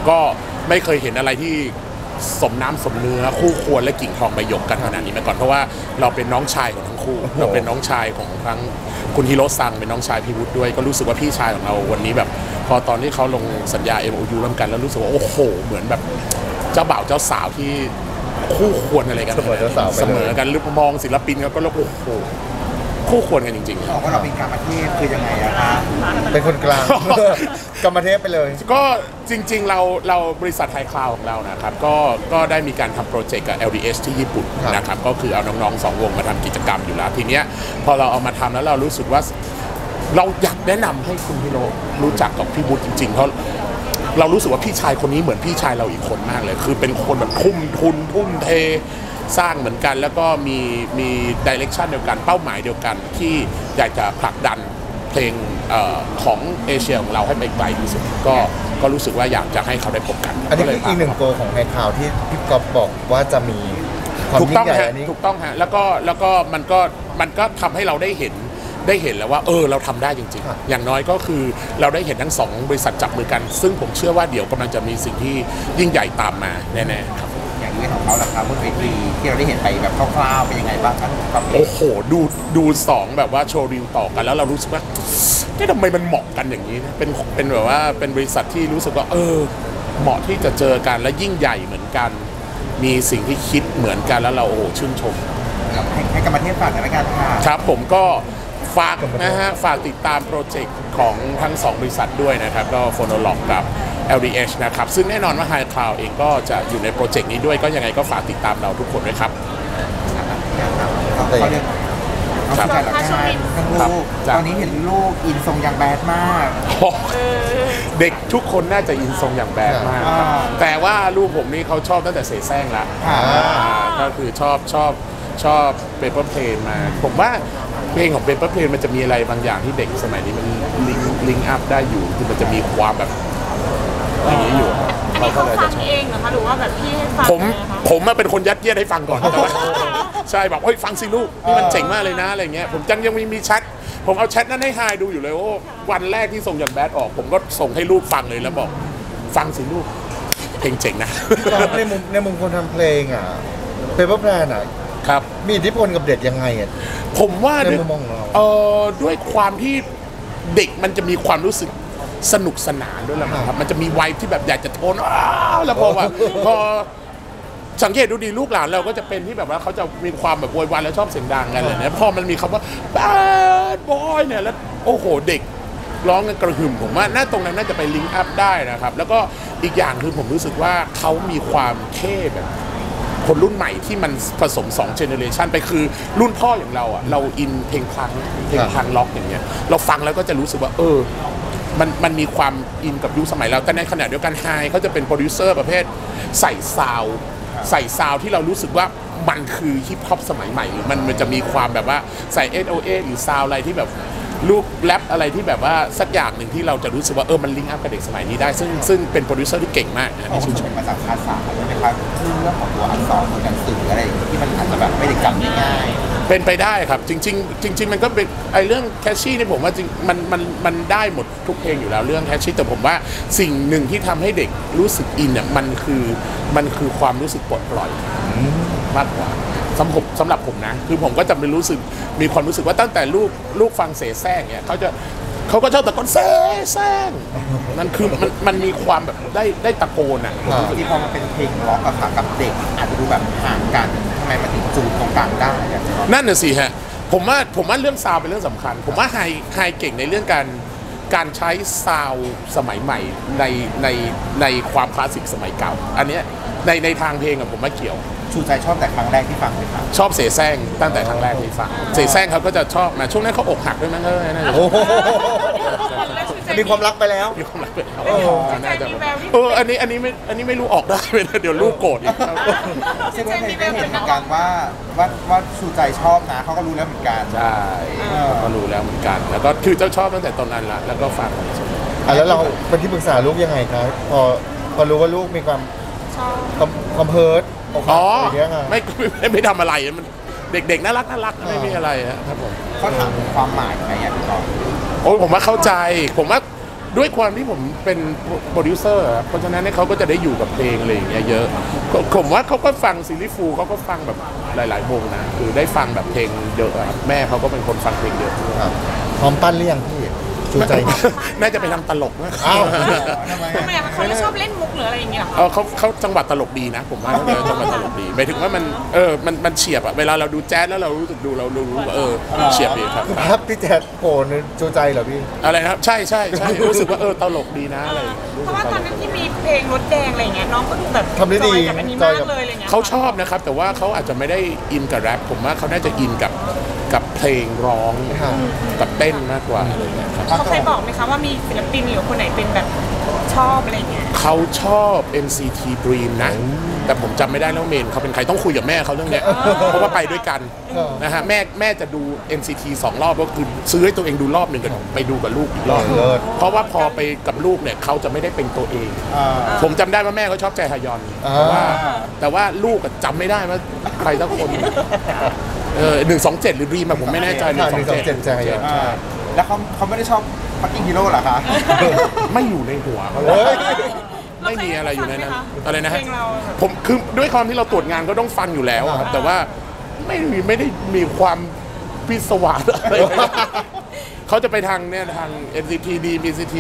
ก็ไม่เคยเห็นอะไรที่สมน้ำสมเนื้อคู่ควรและกิ่งทองใบหยกกันขนาดนี้มาก่อนเพราะว่าเราเป็นน้องชายของทั้งคู่เราเป็นน้องชายของทั้งคุณฮิโรซังเป็นน้องชายพี่วุฒิด้วยก็รู้สึกว่าพี่ชายของเราวันนี้แบบพอตอนที่เขาลงสัญญา MOU ร่วมกันแล้วรู้สึกว่าโอ้โหเหมือนแบบเจ้าบ่าวเจ้าสาวที่คู่ควรอะไรกันเสมอกันหรือมองศิลปินก็แล้วโอ้โหคู่ควรกันจริงๆบอกว่าเราเป็นกรรมเทพคือยังไงอะคะเป็นคนกลางกรรมเทพไปเลยก็จริงๆเราบริษัทไฮคลาวของเรานะครับก็ได้มีการทำโปรเจกต์กับ LDH ที่ญี่ปุ่นนะครับก็คือเอาน้องๆ2 วงมาทำกิจกรรมอยู่แล้วทีเนี้ยพอเราเอามาทำแล้วเรารู้สึกว่าเราอยากแนะนำให้คุณฮิโรรู้จักกับพี่วุฒิจริงๆเพราะเรารู้สึกว่าพี่ชายคนนี้เหมือนพี่ชายเราอีกคนมากเลยคือเป็นคนแบบทุ่มทุนทุ่มเทสร้างเหมือนกันแล้วก็มีดิเรกชันเดียวกันเป้าหมายเดียวกันที่อยากจะผลักดันเพลงของเอเชียของเราให้ไปไกลที่สุดก็รู้สึกว่าอยากจะให้เขาได้พบกันอันนี้คืออีกหนึ่งโกของไฮคลาวที่พี่ก๊อฟบอกว่าจะมีความยิ่งใหญ่อันนี้ถูกต้องฮะแล้วก็มันก็ทำให้เราได้เห็นแล้วว่าเราทำได้จริงๆอย่างน้อยก็คือเราได้เห็นทั้ง2 บริษัทจับมือกันซึ่งผมเชื่อว่าเดี๋ยวกำลังจะมีสิ่งที่ยิ่งใหญ่ตามมาแน่ๆครับอย่างนี้ของเขาล่ะครับบนเวทีที่เราได้เห็นไปแบบคร่าวๆเป็นยังไงบ้างครับโอ้โหดู2แบบว่าโชว์รีวต่อกันแล้วเรารู้สึกว่าทำไมมันเหมาะกันอย่างนี้เป็นแบบว่าเป็นบริษัทที่รู้สึกว่าเหมาะที่จะเจอกันและยิ่งใหญ่เหมือนกันมีสิ่งที่คิดเหมือนกันแล้วเราโอ้โหชื่นชมให้กรรมเทพฝากกันแล้วกันค่ะครับผมก็ฝากนะฮะฝากติดตามโปรเจกต์ของทั้ง2 บริษัทด้วยนะครับก็ Phonolog กับ LDH นะครับซึ่งแน่นอนว่า High Cloud เองก็จะอยู่ในโปรเจกต์นี้ด้วยก็ยังไงก็ฝากติดตามเราทุกคนด้วยครับเขาเรียกครับทั้งลูกตอนนี้เห็นลูกอินทรงอย่างแบดมากเด็กทุกคนน่าจะอินทรงอย่างแบดมากแต่ว่าลูกผมนี่เขาชอบตั้งแต่เสแสร้งแล้วก็คือชอบเปเปอร์เพลนมาผมว่าเพลงของเปเปอร์เพลนมันจะมีอะไรบางอย่างที่เด็กสมัยนี้มันลิงก์อัพได้อยู่คือมันจะมีความแบบอย่างนี้อยู่เขาฟังเองเหรอคะหรือว่าแบบพี่ให้ฟังผมมาเป็นคนยัดเยียดให้ฟังก่อนแต่ว่าใช่แบบฟังสิลูกนี่มันเจ๋งมากเลยนะอะไรเงี้ยผมยังมีแชทผมเอาแชทนั้นให้ไฮดูอยู่เลยวันแรกที่ส่งอย่างแบดออกผมก็ส่งให้ลูกฟังเลยแล้วบอกฟังสิลูกเพลงเจ๋งนะในมุมคนทำเพลงอ่ะเปเปอร์แพลนอ่ะครับมีอิทธิพลกับเด็กยังไงอ่ะผมว่าในมุมมองเราด้วยความที่เด็กมันจะมีความรู้สึกสนุกสนานด้วยแหละครับมันจะมีวัยที่แบบอยากจะโทนแล้วพอสังเกตดูดีลูกหลานเราก็จะเป็นที่แบบว่าเขาจะมีความแบบโวยวายแล้วชอบเสียงดังกันเลยเนี่ยพอมันมีคำว่า bad boy เนี่ยแล้วโอ้โหเด็กร้องกันกระหึ่มผมว่าตรงนั้นน่าจะไปลิงก์อัพได้นะครับแล้วก็อีกอย่างคือผมรู้สึกว่าเขามีความเท่แบบคนรุ่นใหม่ที่มันผสม2 generation ไปคือรุ่นพ่ออย่างเราอ่ะเราอินเพลงพังล็อกอย่างเงี้ยเราฟังแล้วก็จะรู้สึกว่ามันมีความอินกับยุคสมัยเราแต่ในขณะเดียวกันไฮเขาจะเป็นโปรดิวเซอร์ประเภทใส่ซาวที่เรารู้สึกว่ามันคือฮิปฮอปสมัยใหม่หรือมันจะมีความแบบว่าใส่ SOA หรือซาวอะไรที่แบบลูกแรปอะไรที่แบบว่าสักอย่างหนึ่งที่เราจะรู้สึกว่ามันลิงก์อัพกับเด็กสมัยนี้ได้ซึ่งเป็นโปรดิวเซอร์ที่เก่งมากนะที่ชื่นชมมาจากภาษาใช่ไหมครับเรื่องของตัวอักษรตัวหนังสืออะไรที่มันอาจจะแบบไม่ได้จำง่ายเป็นไปได้ครับจริงมันก็เป็นเรื่องแคชชี่นี่ผมว่าจริงมันได้หมดทุกเพลงอยู่แล้วเรื่องแคชชี่แต่ผมว่าสิ่งหนึ่งที่ทำให้เด็กรู้สึกอินเนี่ยมันคือความรู้สึกปลดปล่อยมากกว่าสำหรับผมนะคือผมก็จะมีความรู้สึกว่าตั้งแต่ลูกฟังเสแสร้งเนี่ยเขาก็ชอบตะโกนเสแสร้งนั่นคือมันมีความแบบได้ตะโกนอ่ะที่พอมันเป็นเพลงร็อกอะค่ะกับเด็กอาจจะดูแบบห่างกันทำไมมันถึงจูนตรงกลางได้นั่นน่ะสิฮะผมว่าเรื่องซาวเป็นเรื่องสำคัญผมว่าไฮเก่งในเรื่องการใช้ซาวสมัยใหม่ในความคลาสสิกสมัยเก่าอันเนี้ยในทางเพลงผมว่าเกี่ยวชูใจชอบแต่ครั้งแรกที่ฟังเลยครับชอบเสแสร้งตั้งแต่ครั้งแรกที่ฟังเสแสร้งเขาก็จะชอบมาช่วงนั้นเขาอกหักด้วยมั้งน่าจะมีความรักไปแล้วมีความรักไปแล้วน่าจะอันนี้ไม่รู้ออกได้ไหมเดี๋ยวลูกโกรธอีกซึ่งว่าเพลงก็เห็นเหมือนกันว่าชูใจชอบนะเขาก็รู้แล้วเหมือนกันใช่เขาก็รู้แล้วเหมือนกันแล้วก็คือเจ้าชอบตั้งแต่ตอนนั้นละแล้วก็ฟังแล้วเราเป็นที่ปรึกษาลูกยังไงครับพอรู้ว่าลูกมีความความเพิร์ดไม่ทำอะไรมันเด็กๆน่ารักไม่มีอะไรครับผมเขาถามความหมายไหมพี่ต่อผมว่าเข้าใจผมว่าด้วยความที่ผมเป็นโปรดิวเซอร์เพราะฉะนั้นเนี่ยเขาก็จะได้อยู่กับเพลงอะไรอย่างเงี้ยเยอะผมว่าเขาก็ฟังซีรีส์ฟูเขาก็ฟังแบบหลายๆวงนะคือได้ฟังแบบเพลงเยอะครับแม่เขาก็เป็นคนฟังเพลงเยอะครับพร้อมปั้นหรือยังพี่จูใจน่าจะไปทำตลกนะอ้าวทำไมอะคะเขาไม่ชอบเล่นมุกหรืออะไรอย่างเงี้ยเหรอคะเขาจังหวัดตลกดีนะผมว่าจังหวัดตลกดีหมายถึงว่ามันเฉียบอะเวลาเราดูแจ๊สแล้วเรารู้สึกดูเรารู้ว่าเฉียบดีครับภาพพี่แจ๊ดโผล่ในจูใจเหรอพี่อะไรนะครับใช่รู้สึกว่าตลกดีนะอะไรเพราะว่าตอนนั้นที่มีเพลงรถแดงอะไรเงี้ยน้องก็ดูแบบทำได้ดีจอยกับอันนี้มากเลยอะไรเงี้ยเขาชอบนะครับแต่ว่าเขาอาจจะไม่ได้อินกับแรปผมว่าเขาน่าจะอินกับเพลงร้องครับกับเต้นมากกว่าอะไรเงี้ยครับเขาเคยบอกไหมคะว่ามีศิลปินหรือคนไหนเป็นแบบชอบอะไรเงี้ยเขาชอบ NCT Dream นะแต่ผมจำไม่ได้แล้วเมนเขาเป็นใครต้องคุยกับแม่เขาเรื่องเนี้ยเพราะว่าไปด้วยกันนะฮะแม่จะดู NCT 2 รอบก็คือซื้อให้ตัวเองดูรอบหนึ่งกันไปดูกับลูกอีกรอบเลิศเพราะว่าพอไปกับลูกเนี่ยเขาจะไม่ได้เป็นตัวเอง ผมจำได้ว่าแม่เขาชอบแจฮยอนแต่ว่าลูกจำไม่ได้ว่าใครสักคน127 หรือ Dream ผมไม่แน่ใจ 127 แจฮยอนแล้วเขาไม่ได้ชอบฟักกิ้งฮีโร่เหรอคะไม่อยู่ในหัวเขาเลเฮ้ยยไม่มีอะไรอยู่ในนั้นอะไรนะเพฮะลงเราผมคือด้วยความที่เราตรวจงานก็ต้องฟังอยู่แล้วอะครับแต่ว่าไม่ได้มีความพิศวาสอะไรเขาจะไปทางเนี่ยทาง NCT D BCT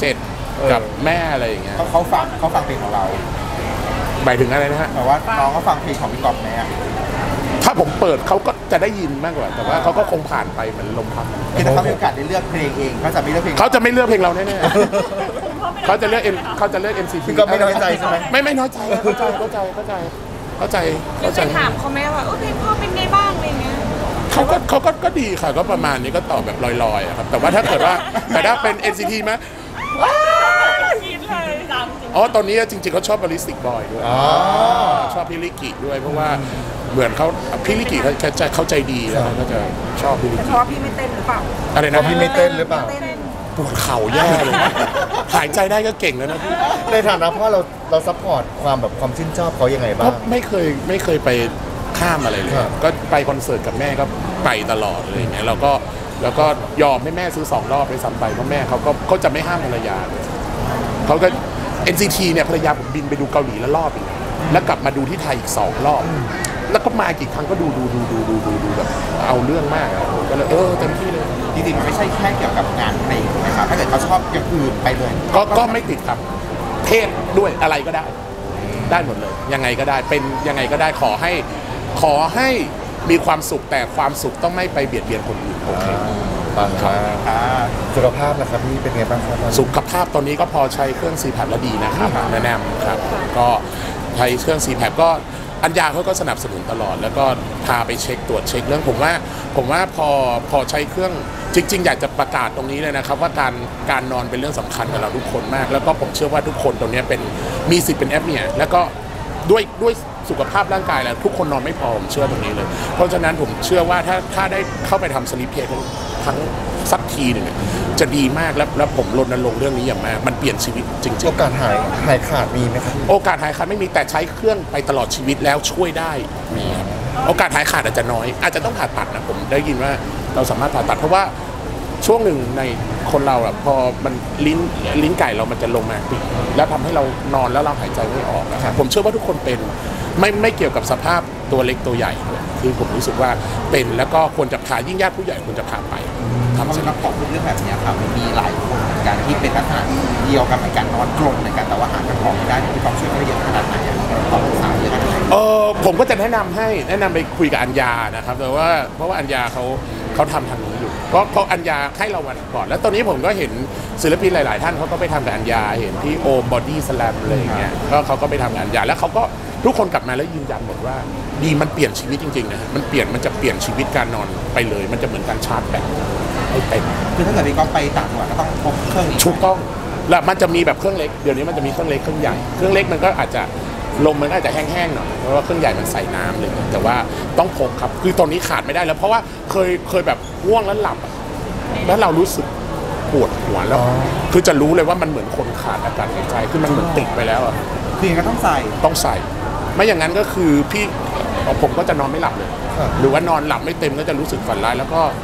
127 กับแม่อะไรอย่างเงี้ยเขาฟังเพลงของเราหมายถึงอะไรนะฮะแต่ว่าน้องก็ฟังเพลงของพี่ก๊อฟไหมอะถ้าผมเปิดเขาก็จะได้ยินมากกว่า แต่ว่าเขาก็คงผ่านไปเหมือนลมพัดคือถ้าเขามีโอกาสได้เลือกเพลงเองเขาจะไม่เลือกเพลงเขาจะไม่เลือกเพลงเราแน่ๆเขาจะเลือก NCT พี่ก็ไม่น้อยใจใช่ไหมไม่น้อยใจเข้าใจหรือไปถามเขาไหมว่าเพลงพ่อเป็นไงบ้างอะไรเงี้ยเขาก็ดีค่ะก็ประมาณนี้ก็ตอบแบบลอยๆอะครับแต่ว่าถ้าเกิดว่าแต่ถ้าเป็น NCT ไหมคิดเลยดังจริงอ๋อตอนนี้จริงๆเขาชอบบริสติกบอยด้วยชอบพิลิกิด้วยเพราะว่าเหมือนเขาพิลิกิเขาใจดีแล้วเขาก็จะชอบพิลิแต่กิเพราะว่าพี่ไม่เต้นหรือเปล่าอะไรเพนะราะพี่ไม่เต้นหรือเปล่าปวดเข่าแย่เลยนะหายใจได้ก็เก่งแล้วนะพี่ในฐานะพ่อเราซัพพอร์ตความชื่นชอบเขายังไงบ้าก็งไม่เคยไปข้ามอะไรเลยครับก็ไปคอนเสิร์ตกับแม่ก็ไปตลอดอะไรอย่างเงี้ยแล้วก็ยอมให้แม่ซื้อ2 รอบไปซ้ำไปเพราะแม่เขาจะไม่ห้ามภรรยาเลยเขาก็ NCT เนี่ยภรรยาผมบินไปดูเกาหลีแล้วรอบอีกแล้วกลับมาดูที่ไทยอีก2 รอบ แล้วก็มากี่ครั้งก็ดูแบบเอาเรื่องมากอะก็เลยเต็มที่เลยจริงๆมันไม่ใช่แค่เกี่ยวกับงานเพลงนะครับถ้าเกิดเขาชอบอย่างอื่นไปเลยก็ไม่ติดครับเพศด้วยอะไรก็ได้หมดเลยยังไงก็ได้เป็นยังไงก็ได้ขอให้มีความสุขแต่ความสุขต้องไม่ไปเบียดเบียนคนอื่นโอเคปังครับอ่าสุขภาพล่ะครับพี่เป็นไงบ้างครับตอนนี้สุขภาพตอนนี้ก็พอใช้เครื่อง CPAP แล้วดีนะครับแนะนำครับก็ใช้เครื่อง CPAP ก็อัญญาเขาก็สนับสนุนตลอด แล้วก็พาไปเช็คตรวจเช็คเรื่องผมว่าพอใช้เครื่องจริงๆอยากจะประกาศตรงนี้เลยนะครับว่าการนอนเป็นเรื่องสำคัญกับเราทุกคนมาก แล้วก็ผมเชื่อว่าทุกคนตรงนี้มีสิทธิ์เป็นแอปเนี่ยแล้วก็ด้วยสุขภาพร่างกายแล้วทุกคนนอนไม่พอผมเชื่อตรงนี้เลยเพราะฉะนั้นผมเชื่อว่าถ้าได้เข้าไปทำสลิปเพจทั้งสักทีหนึ่งเนี่ยจะดีมากแล้วผมรณรงค์เรื่องนี้อย่างมากมันเปลี่ยนชีวิตจริงๆโอกาสหายขาดมีไหมครับโอกาสหายขาดไม่มีแต่ใช้เครื่องไปตลอดชีวิตแล้วช่วยได้มีครับโอกาสหายขาดอาจจะน้อย อาจจะต้องผ่าตัดนะผมได้ยินว่าเราสามารถผ่าตัดเพราะว่าช่วงหนึ่งในคนเราอะพอมันลิ้นไก่เรามันจะลงมาปิดแล้วทำให้เรานอนแล้วเราหายใจไม่ออกนะครับผมเชื่อว่าทุกคนเป็นไม่เกี่ยวกับสภาพตัวเล็กตัวใหญ่ด้วยคือผมรู้สึกว่าเป็นแล้วก็ควรจะพายิ่งญาติผู้ใหญ่ควรจะพาไปทำสำหรับของเรื่องแบบนี้ครับมันมีหลายคนเหมือนกันที่เป็นลักษณะเดียวกับในการนอนกลนในการแต่ว่าหากันของไม่ได้มีความช่วยเหลือเยอะขนาดไหนต้องปรึกษาเรื่องอะไรผมก็จะแนะนำไปคุยกับอัญญานะครับแต่ว่าเพราะว่าอัญญาเขาทำทางนี้อยู่เพราะอัญญาให้เราวันก่อนแล้วตอนนี้ผมก็เห็นศิลปินหลายๆท่านเขาก็ไปทำกับอัญญาเห็นพี่โอมบอดี้สแลมอะไรอย่างเงี้ยก็เขาก็ไปทำกับอัญญาแล้วเขาก็ทุกคนกลับมาแล้วยืนยันหมดว่าดีมันเปลี่ยนชีวิตจริงๆนะมันจะเปลี่ยนชีวิตการนอนไปเลยมันจะเหมือนการชาร์จแบตให้เต็มคือถ้าเกิดพี่ก๊อฟไปต่างจังหวัดก็ต้องพกเครื่องนี้ถูกต้องแล้วมันจะมีแบบเครื่องเล็กเดี๋ยวนี้มันจะมีเครื่องเล็กเครื่องใหญ่เครื่องเล็กมันก็อาจจะลมมันก็อาจจะแห้งๆหน่อยเพราะว่าเครื่องใหญ่มันใส่น้ำเลยแต่ว่าต้องพกครับคือตอนนี้ขาดไม่ได้แล้วเพราะว่าเคยแบบง่วงแล้วหลับอะแล้วเรารู้สึกปวดหัวแล้วคือจะรู้เลยว่ามันเหมือนคนขาดอากาศหายใจคือมันเหมือนติดไปแล้วอะคือยังไงก็ต้องใส่ต้องใส่ไม่อย่างนั้นก็คือผมก็จะนอนไม่หลับเลยครับหรือว่านอนหลับไม่เต็มก็จะรู้สึกฝันร้ายแล้วก็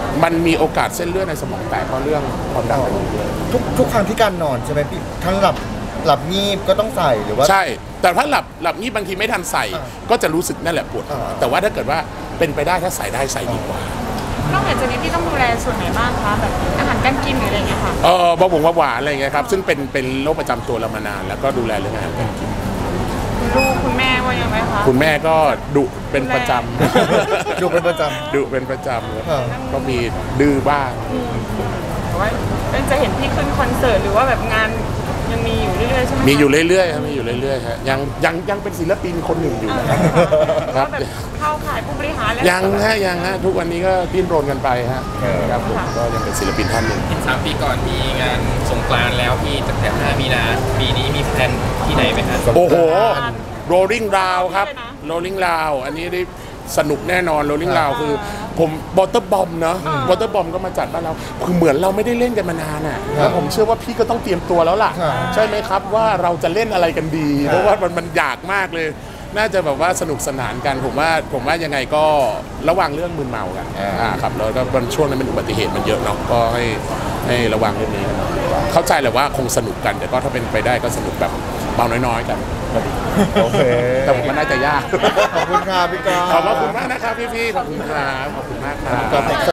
มันมีโอกาสเส้นเลือดในสมองแตกเพราะเรื่องความดันเป็นเยอะทุกครั้งที่การนอนใช่ไหมพี่ทั้งหลับงีบก็ต้องใส่หรือว่าใช่ แต่ถ้าหลับนี่บางทีไม่ทันใส่ ก็จะรู้สึกนั่นแหละปวดหัวอ่าแต่ว่าถ้าเกิดว่าเป็นไปได้ถ้าใส่ได้ใส่ดีกว่านอกจากนี้พี่ต้องดูแลส่วนไหนบ้างคะแบบอาหารการกินหรืออะไรอย่างเงี้ยค่ะเบาหวานอะไรอย่างเงี้ยครับซึ่งเป็นโรคประจำตัวเรามานานแล้วก็ดูแลเรื่องอาหารการกินลูกคุณแม่ว่ายังไงคะคุณแม่ก็ดุเป็นประจำดูเป็นประจดุเป็นประจำครับอ่าก็มีดื้อบ้างแต่ว่าเป็นจะเห็นพี่ขึ้นคอนเสิร์ตหรือว่าแบบงานยังมีอยู่เรื่อยๆใช่ไหมคะมีอยู่เรื่อยๆครับมีอยู่เรื่อยๆครับยังเป็นศิลปินคนหนึ่งอยู่นะครับหรือว่าแบบเข้าขายผู้บริหารแล้วยังฮะทุกวันนี้ก็ดิ้นรนกันไปฮะครับผมก็ยังเป็นศิลปินท่านหนึ่ง 3 ปีก่อนมีงานสงกรานต์แล้วพี่ตั้งแต่ 5 มีนาปีนี้มีแพลนที่ไหนไหมครับำโอ้โห Rolling Round ครับ Rolling Round อันนี้ได้สนุกแน่นอน Rolling Round คือผมบอเตอร์บอมเนาะบอเตอร์บอมก็มาจัดบ้านเราคือเหมือนเราไม่ได้เล่นกันมานานอ่ะแล้วผมเชื่อว่าพี่ก็ต้องเตรียมตัวแล้วล่ะ ใช่ไหมครับว่าเราจะเล่นอะไรกันดี เพราะว่ามันอยากมากเลย น่าจะแบบว่าสนุกสนานกันผมว่ายังไงก็ระวังเรื่องมึนเมากันครับแล้วก็วันช่วงนั้นมันอุบัติเหตุมันเยอะเนาะก็ให้ระวังเรื่องนี้กันหน่อยเข้าใจแหละว่าคงสนุกกันแต่ก็ถ้าเป็นไปได้ก็สนุกแบบเบาน้อยๆกันก็ดีโอเคแต่ผมว่าน่าจะยากขอบคุณค่ะพี่กอล์ฟขอบคุณมากนะครับพี่ๆขอบคุณครับขอบคุณมากครับขอบคุณ